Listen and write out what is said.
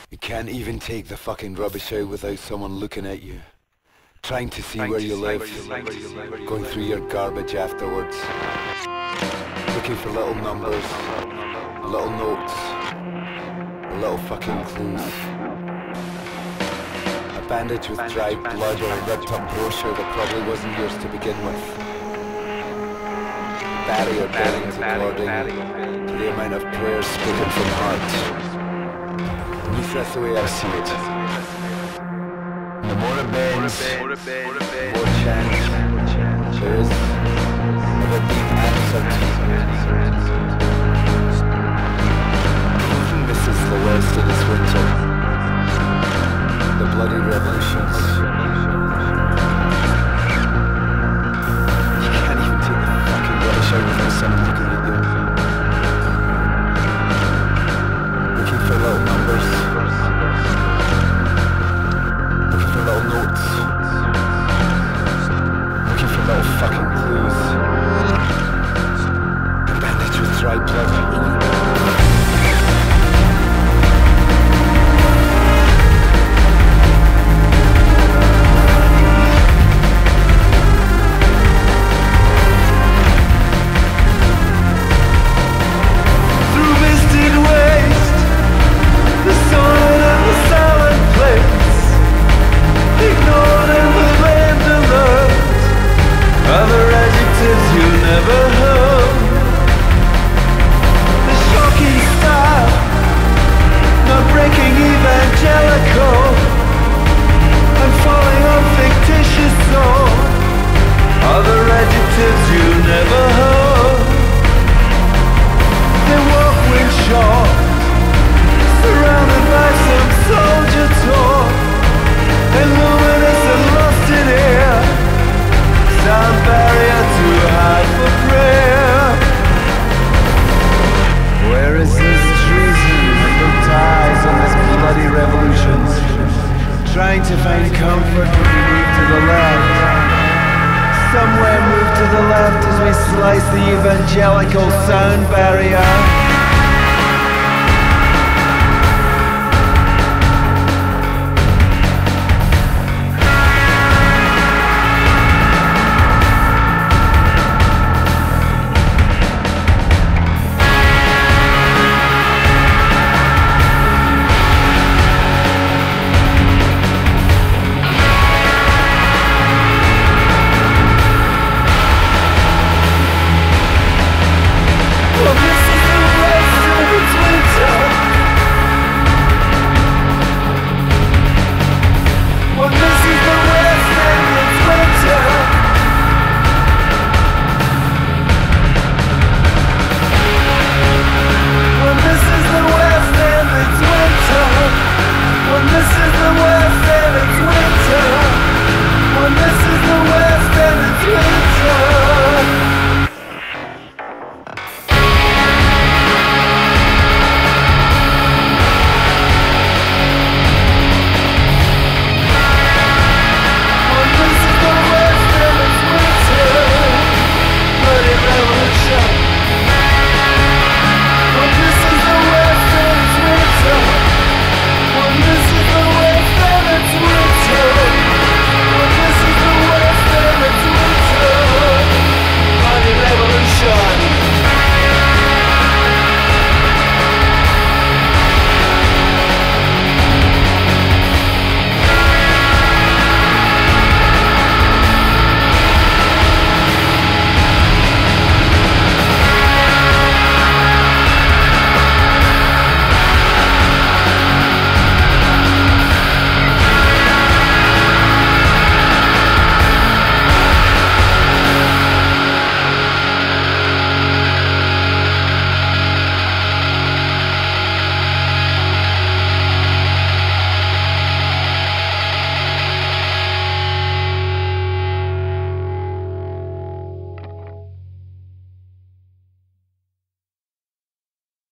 You can't even take the fucking rubbish out without someone looking at you, trying to see where you live, going through your garbage afterwards, looking for little numbers, little notes, little fucking clues. A bandage with dried blood or a ripped up brochure that probably wasn't yours to begin with. Barrier billings according to the amount of prayers spoken from heart. At least that's the way I see it. The more it bends, the more chance there is of a deep answer. This is the worst of this winter. The bloody revolutions. You can't even take the fucking rubbish out without someone looking at you. Looking for little numbers. Looking for little notes. Looking for little fucking clues. A bandage with dry blood. Trying to find comfort when we move to the left. Somewhere move to the left as we slice the evangelical sound barrier.